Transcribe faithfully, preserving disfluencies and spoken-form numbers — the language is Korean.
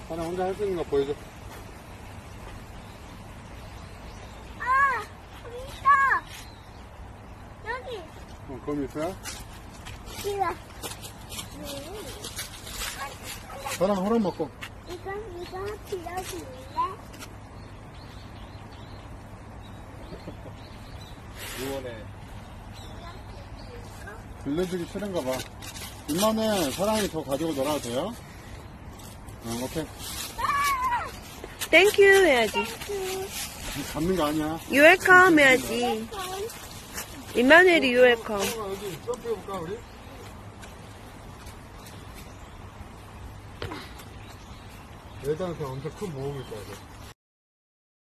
하나 혼자 할 수 있는 거 보여줘. 아, 거기 있다. 여기. 어, 거기 있어요? 이거. 저랑 호랑 먹고. 이거, 이거 빌려줄래? 유원해. 빌려주기 싫은가 봐. 이만은 사랑이 저 가지고 놀아도 돼요? 어, 오케이. 땡큐 해야지. 잡는 거 아니야. You welcome 해야지. 임마누엘이 you welcome. 어, 여기 점프해볼까, 우리? 애들한테 엄청 큰 모험일 거야, 이거.